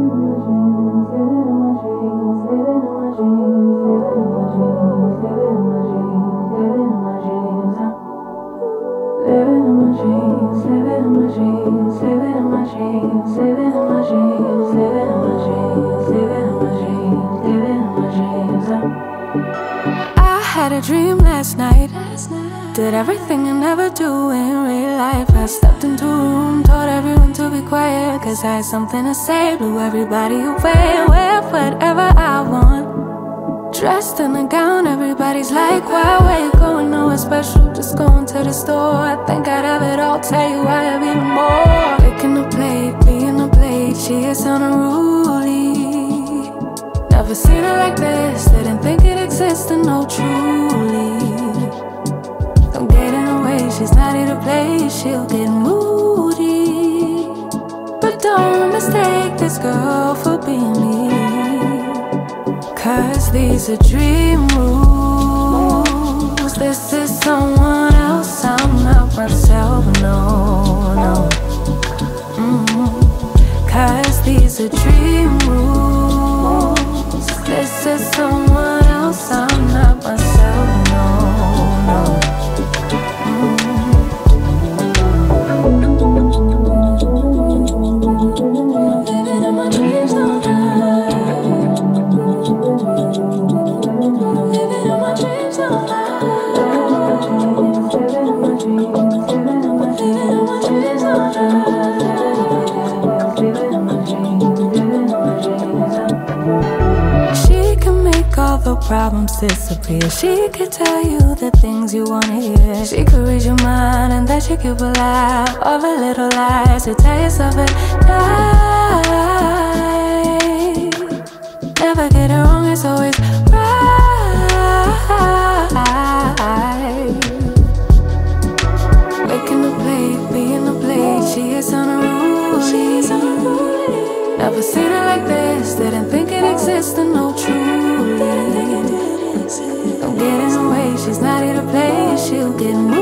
I had a dream last night. Did everything I never do in real life. I stepped into a room, told everyone to be quiet, cause I had something to say. Blew everybody away, wear whatever I want. Dressed in a gown, everybody's like, why, where you going? Nowhere special, just going to the store. I think I'd have it all, tell you I have even more. Picking a plate, being a plate, she is unruly. Never seen her like this, didn't think it existed, no truly. Don't get in her way, she's not here to play, she'll get moody. But don't mistake this girl for being me, cause these are dream rules. This is someone else, I'm not myself, no, no. Cause these are dream rules. This is someone else, I'm not myself, no, no. Living in my dreams all night. Living in my dreams all night. Living in my dreams all night. All the problems disappear. She could tell you the things you wanna hear. She could read your mind and that you could believe all the little lies to tell yourself at night. Never get it wrong, it's always right. Making a plate, being a plate, she is unruly. Never seen her like this, didn't think it existed, no truly. Don't get in her way, she's not here to play, she'll get moved.